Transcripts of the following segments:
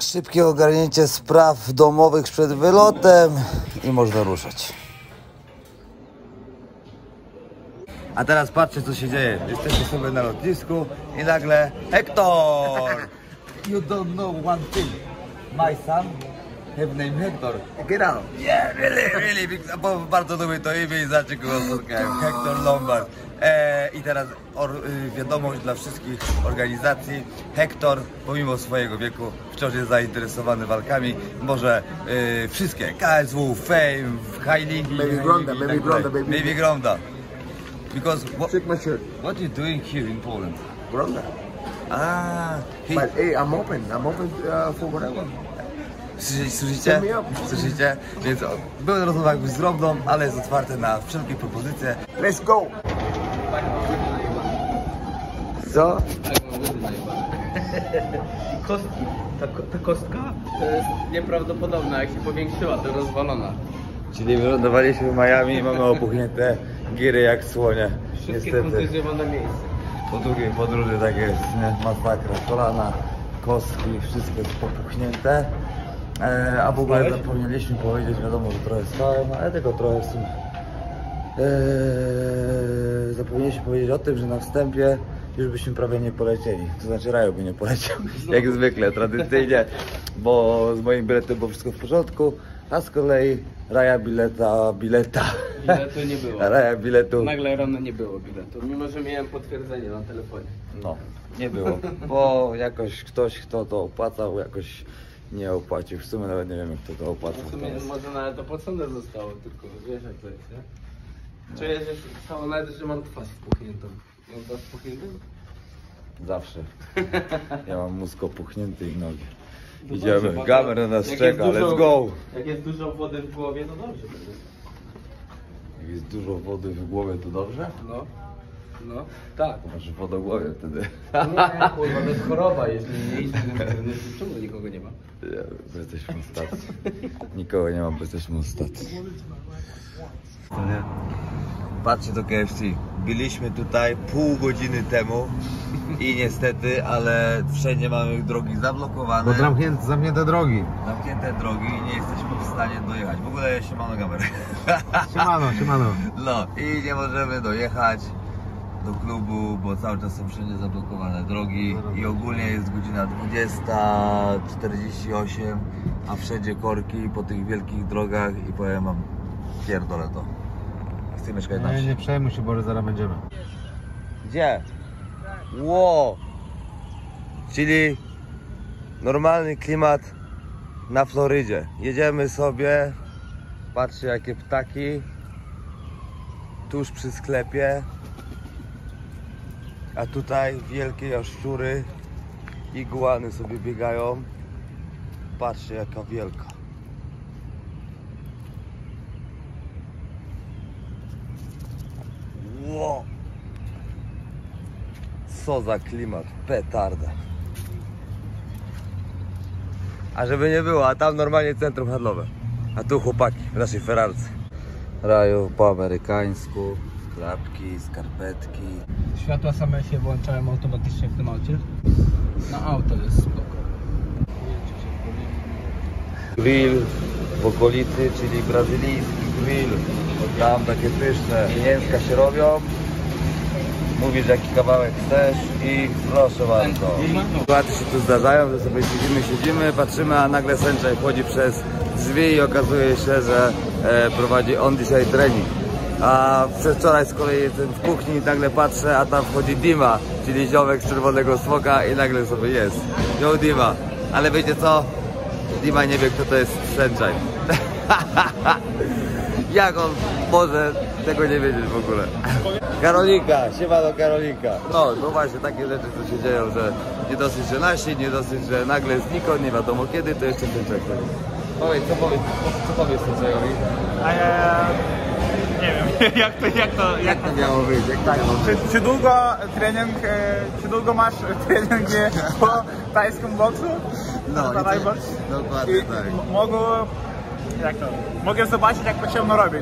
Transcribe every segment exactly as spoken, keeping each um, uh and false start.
Szybkie ogarnięcie spraw domowych przed wylotem i można ruszać. A teraz patrzcie, co się dzieje. Jesteśmy sobie na lotnisku i nagle Hector! You don't know one thing. My son have name Hector. Get out. Yeah, really, really. Big, bo bardzo lubię to imię i znaczy kogo spotkałem. Hector Lombard. Eee, I teraz or, y, wiadomość dla wszystkich organizacji. Hector, pomimo swojego wieku, wciąż jest zainteresowany walkami. Może y, wszystkie. K S W, Fame, High League. Baby Gronda, Baby Gronda, Baby Baby Gronda. Because what, check my shirt. what are you doing here in Poland? Gronda. Ah, he... But hey, I'm open. I'm open uh, for whatever. Słyszycie? Słyszycie? Więc były rozmowy jakby z Rondą, ale jest otwarte na wszelkie propozycje. Let's go! Co? Kostki. Ta, ta kostka to jest nieprawdopodobna, jak się powiększyła, to rozwalona. Czyli wylądowaliśmy w Miami i mamy opuchnięte giry jak słonie. Wszystkie kontuzje ma na miejscu. Po długiej podróży tak jest, nie? Masakra, kolana, kostki, wszystko jest popuchnięte. E, a w ogóle Spałeś? zapomnieliśmy powiedzieć, wiadomo, że trochę spałem, ale tylko trochę w sumie. E, zapomnieliśmy powiedzieć o tym, że na wstępie już byśmy prawie nie polecieli. To znaczy Raju by nie poleciał, jak zwykle, tradycyjnie, bo z moim biletem było wszystko w porządku, a z kolei Raja bileta, bileta. Biletu nie było. Raja biletu. Nagle rano nie było biletu, mimo że miałem potwierdzenie na telefonie. No, nie było, bo jakoś ktoś, kto to opłacał, jakoś nie opłacił. W sumie nawet nie wiem, kto to opłacał. W sumie może nawet opłacone zostało, tylko wiesz jak to jest, nie? Czuję, że cało nawet, że mam twarz spuchniętą. Mam twarz spuchniętą? Zawsze. Ja mam mózg opuchnięty i nogi. No Idziemy, dobrze, gamer na nas jak czeka, jest let's dużo- go! Jak jest dużo wody w głowie, to dobrze będzie. Jak jest dużo wody w głowie, to dobrze? No, no, tak. Masz wodogłowie wtedy. Nie, kurwa, to jest choroba, jeśli nie iść, czemu nikogo nie ma? Nie, bo jesteśmy w stacji. Nikogo nie ma, bo jesteśmy w stacji. Patrzcie do K F C. Byliśmy tutaj pół godziny temu i niestety, ale wszędzie mamy drogi zablokowane. Bo zamknięte, zamknięte drogi. Zamknięte drogi i nie jesteśmy w stanie dojechać. W ogóle siemano gamer. Siemano, siemano. No i nie możemy dojechać do klubu, bo cały czas są wszędzie zablokowane drogi i ogólnie jest godzina dwudziesta czterdzieści osiem, a wszędzie korki po tych wielkich drogach i powiem wam, pierdolę to. Chcę mieszkać na Nie, wsi. nie przejmuj się, bo zaraz będziemy. Gdzie? Ło! Czyli normalny klimat na Florydzie. Jedziemy sobie, patrzcie jakie ptaki tuż przy sklepie, a tutaj wielkie jaszczury, iguany sobie biegają. Patrzcie jaka wielka. Ło! Co za klimat, petarda. A żeby nie było, a tam normalnie centrum handlowe. A tu chłopaki w naszej Ferrarce. Raju po amerykańsku, klapki, skarpetki. Światła same się włączają automatycznie w tym aucie. Na auto jest spoko. Grill w okolicy, czyli brazylijski grill. Tam takie pyszne mięska się robią. Mówisz jaki kawałek chcesz i proszę bardzo. Sytuacje się tu zdarzają, że sobie siedzimy, siedzimy, patrzymy, a nagle sędzia wchodzi przez drzwi i okazuje się, że e, prowadzi on dzisiaj trening. A przedwczoraj z kolei jestem w kuchni i nagle patrzę, a tam wchodzi Dima, czyli ziomek z Czerwonego Smoka i nagle sobie jest. Yo Dima, ale wiecie co? Dima nie wie kto to jest sędzia. Jak on może tego nie wiedzieć w ogóle? Karolinka, siemano Karolinka. No, no właśnie takie rzeczy co się dzieją, że nie dosyć, że nasi, nie dosyć, że nagle znikąd, nie wiadomo kiedy, to jeszcze ten czek. Powiedz, co powiedz, co powiesz sędziowi? A ja nie wiem, jak to, jak to, jak Jak to miało być? Jak tak, no. czy, czy długo trening, e, czy długo masz trening po tajskim boksu? No, Na i Thai to- box? dokładnie I tak. m- Mogę, jak to, mogę zobaczyć jak potrzebno robić.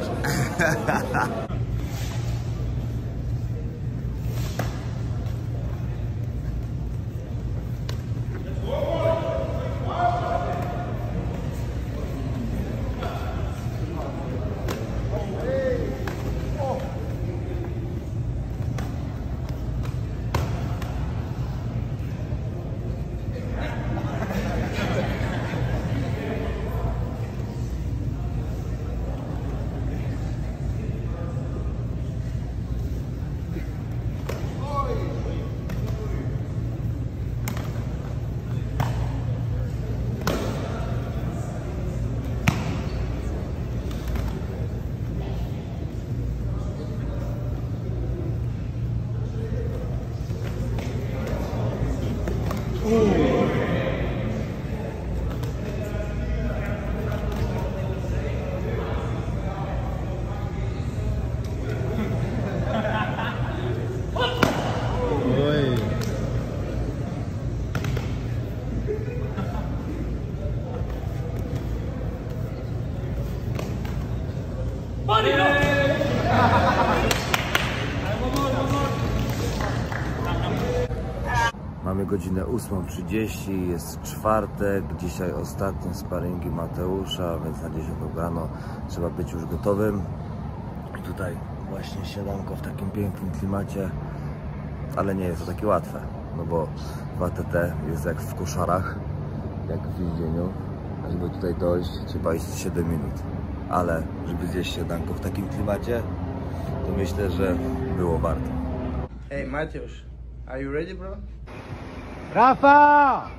Mamy godzinę ósmą trzydzieści, jest czwartek, dzisiaj ostatnie sparingi Mateusza, więc na dziesiątą rano trzeba być już gotowym. I tutaj właśnie śniadanko w takim pięknym klimacie, ale nie jest to takie łatwe, no bo w A T T jest jak w koszarach, jak w więzieniu. Żeby tutaj dojść, trzeba iść siedem minut, ale żeby zjeść śniadanko w takim klimacie, to myślę, że było warto. Hey Mateusz, are you ready, bro? Rafa!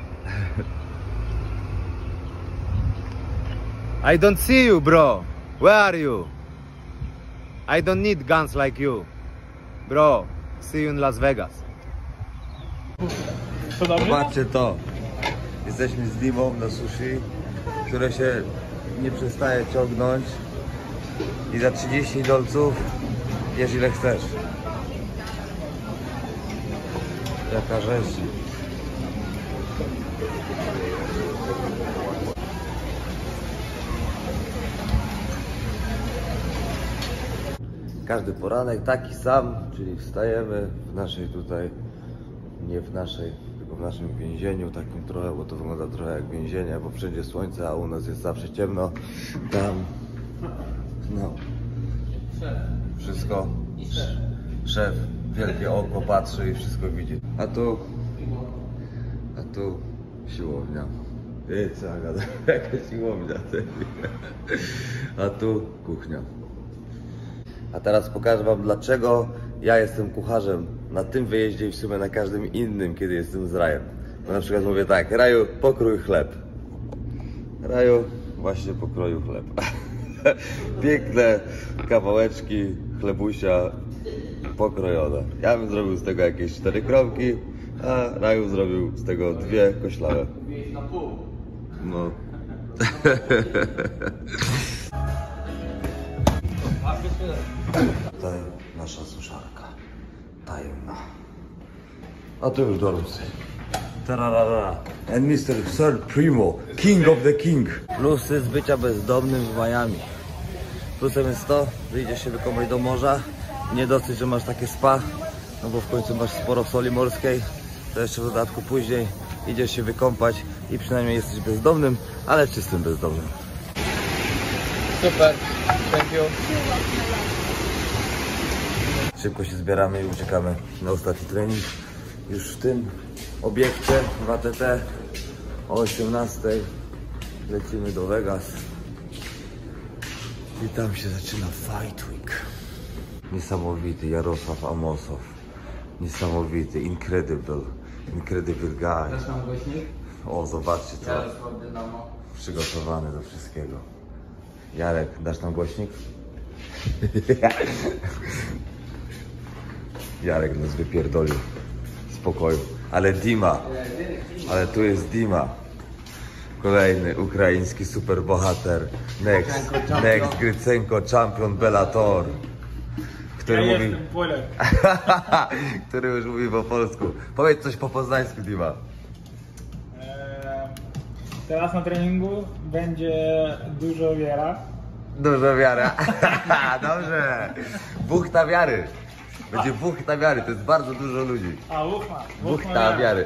I don't see you, bro. Where are you? I don't need guns like you. Bro, see you in Las Vegas. To dobrze? Zobaczcie to. Jesteśmy z Dimą na sushi, które się nie przestaje ciągnąć i za trzydzieści dolców jesz ile chcesz. Jaka rzecz. Każdy poranek taki sam, czyli wstajemy w naszej tutaj, nie w naszej, tylko w naszym więzieniu, takim trochę, bo to wygląda trochę jak więzienie, bo wszędzie słońce, a u nas jest zawsze ciemno. Tam, no, wszystko, szef, wielkie oko patrzy i wszystko widzi. A tu, a tu siłownia. Ej, co ja gadam, jaka siłownia. A tu kuchnia. A teraz pokażę wam, dlaczego ja jestem kucharzem na tym wyjeździe i w sumie na każdym innym, kiedy jestem z Rajem. Bo na przykład mówię tak: Raju, pokrój chleb. Raju właśnie pokroił chleb. Piękne kawałeczki chlebusia pokrojone. Ja bym zrobił z tego jakieś cztery kromki, a Raju zrobił z tego dwie koślawe. No. Tutaj nasza suszarka tajemna. A tu już dorosły. Tararara. And mister Sir Primo, King of the King. Plusy z bycia bezdomnym w Miami. Plusem jest to, że idziesz się wykąpać do morza. Nie dosyć, że masz takie spa, no bo w końcu masz sporo soli morskiej. To jeszcze w dodatku później idziesz się wykąpać i przynajmniej jesteś bezdomnym, ale czystym bezdomnym. Super, thank you. Szybko się zbieramy i uciekamy na ostatni trening. Już w tym obiekcie w A T T o osiemnastej lecimy do Vegas. I tam się zaczyna Fight Week. Niesamowity Jarosław Amosow. Niesamowity, incredible, incredible guy. Dasz nam głośnik? O, zobaczcie co. Jarosław Dynamo. Przygotowany do wszystkiego. Jarek, dasz nam głośnik? Jarek nas wypierdolił z pokoju. Ale Dima, ale tu jest Dima. Kolejny ukraiński superbohater. Next, next Grycenko, champion Bellator. Który Ja mówi... jestem Polak. który już mówi po polsku. Powiedz coś po poznańsku, Dima. Eee, Teraz na treningu będzie dużo wiara. Dużo wiara. Dobrze. Buchta wiary. Będzie buchta wiary, to jest bardzo dużo ludzi. A uchma. Buchta wiary.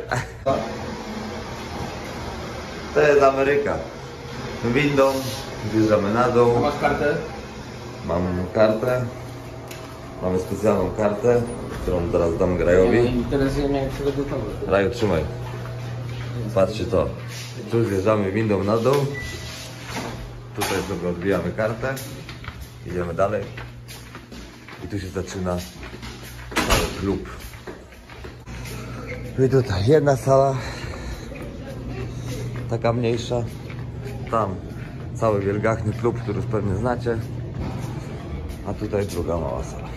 To jest Ameryka. Windą wjeżdżamy na dół. Masz kartę? Mam kartę. Mamy specjalną kartę, którą zaraz dam Rajowi. Interesuje mnie, jak się gotowy. Raju, trzymaj. Patrzcie to. Tu zjeżdżamy windą na dół. Tutaj sobie odbijamy kartę. Idziemy dalej. I tu się zaczyna cały klub. I tutaj jedna sala. Taka mniejsza. Tam cały wielgachny klub, który już pewnie znacie. A tutaj druga mała sala.